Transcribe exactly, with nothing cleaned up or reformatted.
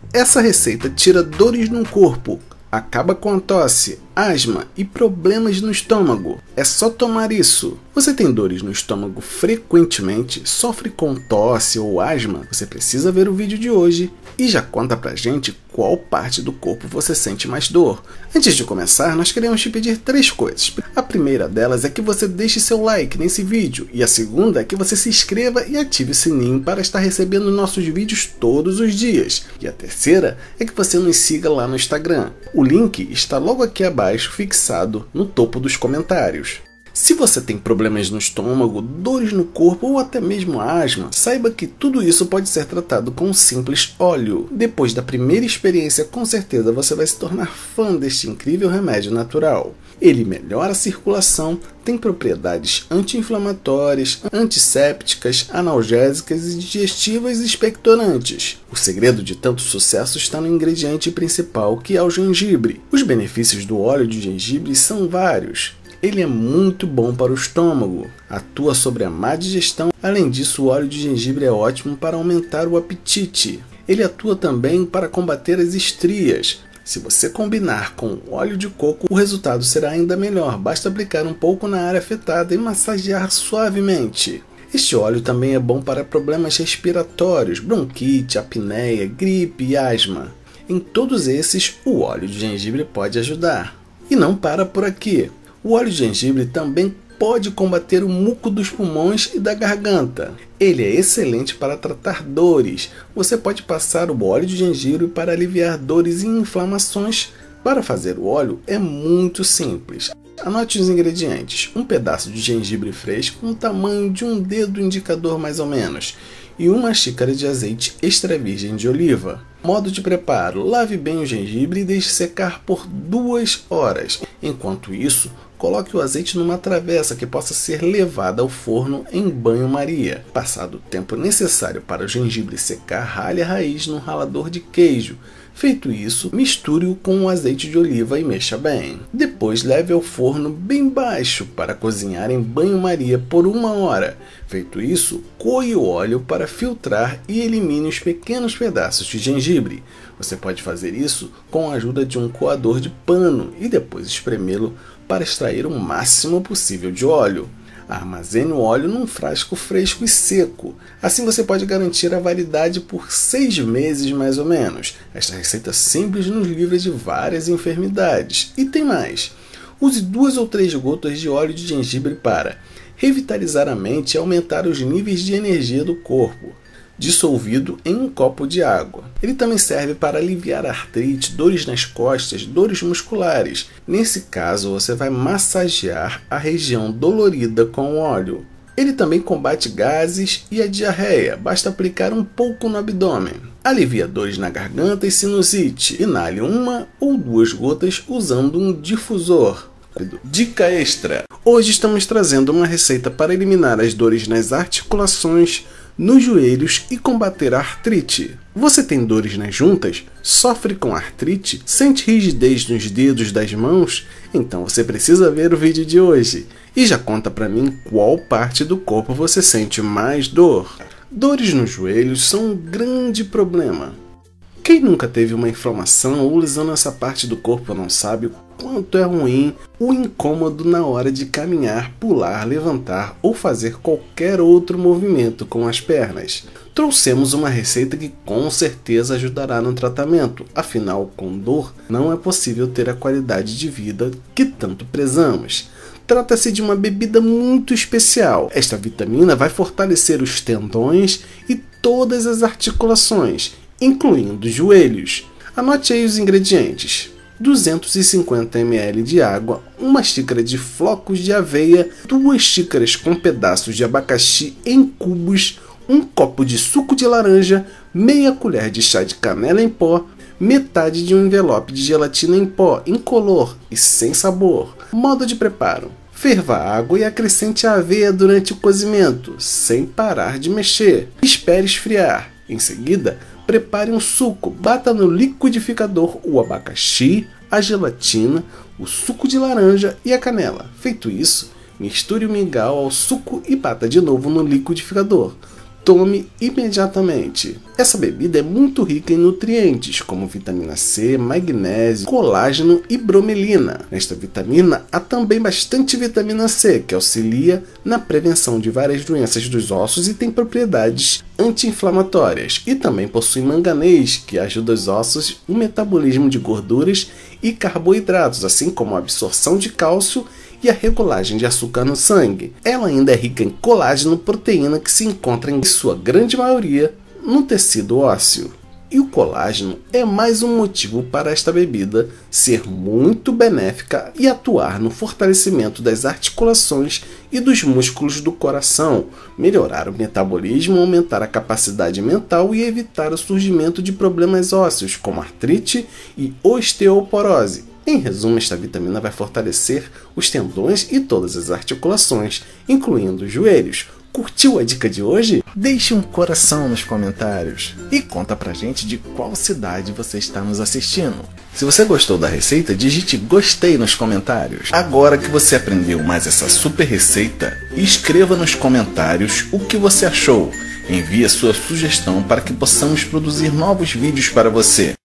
Essa receita tira dores no corpo, acaba com a tosse, asma e problemas no estômago. É só tomar isso. Você tem dores no estômago frequentemente, sofre com tosse ou asma? Você precisa ver o vídeo de hoje e já conta pra gente qual parte do corpo você sente mais dor. Antes de começar, nós queremos te pedir três coisas. A primeira delas é que você deixe seu like nesse vídeo e a segunda é que você se inscreva e ative o sininho para estar recebendo nossos vídeos todos os dias. E a terceira é que você nos siga lá no Instagram. O link está logo aqui abaixo, fixado no topo dos comentários. Se você tem problemas no estômago, dores no corpo ou até mesmo asma, saiba que tudo isso pode ser tratado com um simples óleo. Depois da primeira experiência, com certeza você vai se tornar fã deste incrível remédio natural. Ele melhora a circulação, tem propriedades anti-inflamatórias, antissépticas, analgésicas e digestivas e expectorantes. O segredo de tanto sucesso está no ingrediente principal, que é o gengibre. Os benefícios do óleo de gengibre são vários. Ele é muito bom para o estômago, atua sobre a má digestão. Além disso, o óleo de gengibre é ótimo para aumentar o apetite. Ele atua também para combater as estrias. Se você combinar com óleo de coco, o resultado será ainda melhor. Basta aplicar um pouco na área afetada e massagear suavemente. Este óleo também é bom para problemas respiratórios, bronquite, apneia, gripe e asma. Em todos esses, o óleo de gengibre pode ajudar. E não para por aqui. O óleo de gengibre também pode combater o muco dos pulmões e da garganta. Ele é excelente para tratar dores. Você pode passar o óleo de gengibre para aliviar dores e inflamações. Para fazer o óleo é muito simples. Anote os ingredientes: um pedaço de gengibre fresco, um tamanho de um dedo indicador mais ou menos, e uma xícara de azeite extra virgem de oliva. Modo de preparo: lave bem o gengibre e deixe secar por duas horas. Enquanto isso, coloque o azeite numa travessa que possa ser levada ao forno em banho-maria. Passado o tempo necessário para o gengibre secar, rale a raiz num ralador de queijo. Feito isso, misture-o com o azeite de oliva e mexa bem. Depois leve ao forno bem baixo para cozinhar em banho-maria por uma hora. Feito isso, coe o óleo para filtrar e elimine os pequenos pedaços de gengibre. Você pode fazer isso com a ajuda de um coador de pano e depois espremê-lo para extrair o máximo possível de óleo. Armazene o óleo num frasco fresco e seco. Assim você pode garantir a validade por seis meses mais ou menos. Esta receita simples nos livra de várias enfermidades. E tem mais. Use duas ou três gotas de óleo de gengibre para revitalizar a mente e aumentar os níveis de energia do corpo, dissolvido em um copo de água. Ele também serve para aliviar artrite, dores nas costas, dores musculares. Nesse caso, você vai massagear a região dolorida com o óleo. Ele também combate gases e a diarreia, basta aplicar um pouco no abdômen. Alivia dores na garganta e sinusite. Inale uma ou duas gotas usando um difusor. Dica extra! Hoje estamos trazendo uma receita para eliminar as dores nas articulações, nos joelhos e combater a artrite. Você tem dores nas juntas? Sofre com artrite? Sente rigidez nos dedos das mãos? Então você precisa ver o vídeo de hoje. E já conta pra mim qual parte do corpo você sente mais dor. Dores nos joelhos são um grande problema. Quem nunca teve uma inflamação ou lesão nessa parte do corpo não sabe o quanto é ruim o incômodo na hora de caminhar, pular, levantar ou fazer qualquer outro movimento com as pernas. Trouxemos uma receita que com certeza ajudará no tratamento, afinal, com dor não é possível ter a qualidade de vida que tanto prezamos. Trata-se de uma bebida muito especial. Esta vitamina vai fortalecer os tendões e todas as articulações, incluindo os joelhos. Anote aí os ingredientes: duzentos e cinquenta mililitros de água, uma xícara de flocos de aveia, duas xícaras com pedaços de abacaxi em cubos, um copo de suco de laranja, meia colher de chá de canela em pó, metade de um envelope de gelatina em pó, incolor e sem sabor. Modo de preparo: ferva a água e acrescente a aveia durante o cozimento, sem parar de mexer. Espere esfriar. Em seguida, prepare um suco. Bata no liquidificador o abacaxi, a gelatina, o suco de laranja e a canela. Feito isso, misture o mingau ao suco e bata de novo no liquidificador. tome imediatamente. Essa bebida é muito rica em nutrientes, como vitamina C, magnésio, colágeno e bromelina. Nesta vitamina há também bastante vitamina C, que auxilia na prevenção de várias doenças dos ossos e tem propriedades anti-inflamatórias. E também possui manganês, que ajuda os ossos no metabolismo de gorduras e carboidratos, assim como a absorção de cálcio e a regulagem de açúcar no sangue. Ela ainda é rica em colágeno, proteína que se encontra em sua grande maioria no tecido ósseo. E o colágeno é mais um motivo para esta bebida ser muito benéfica e atuar no fortalecimento das articulações e dos músculos do coração, melhorar o metabolismo, aumentar a capacidade mental e evitar o surgimento de problemas ósseos como artrite e osteoporose. Em resumo, esta vitamina vai fortalecer os tendões e todas as articulações, incluindo os joelhos. Curtiu a dica de hoje? Deixe um coração nos comentários e conta pra gente de qual cidade você está nos assistindo. Se você gostou da receita, digite gostei nos comentários. Agora que você aprendeu mais essa super receita, escreva nos comentários o que você achou. Envie a sua sugestão para que possamos produzir novos vídeos para você.